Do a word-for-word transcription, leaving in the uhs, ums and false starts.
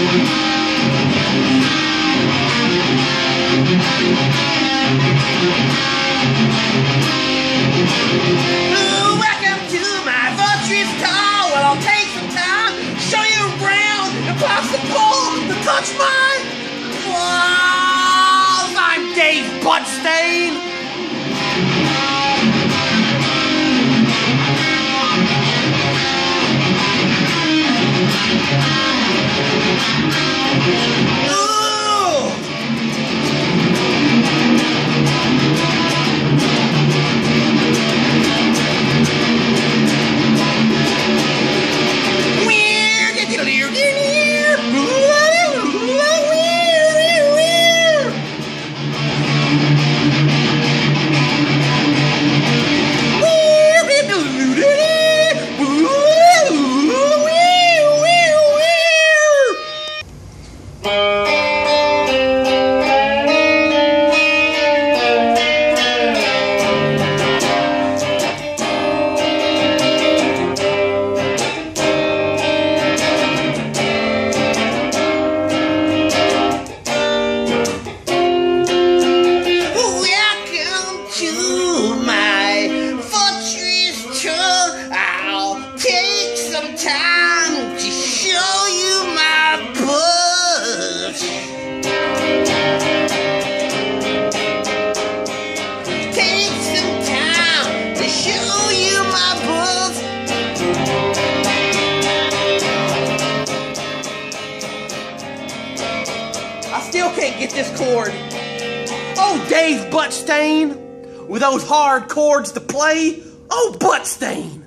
Welcome to my virtuous tour. Well, I'll take some time, show you around, and pass the pole to touch my balls. I'm Dave Buttstain. Time to show you my butt. Take some time to show you my butt. I still can't get this chord. Oh, Dave Buttstain, with those hard chords to play. Oh, Buttstain.